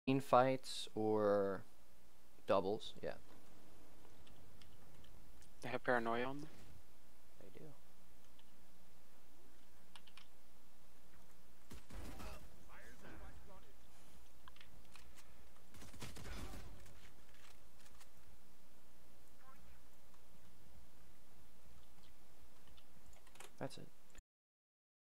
team fights or doubles. Yeah, They have paranoia on them. they do. That's it.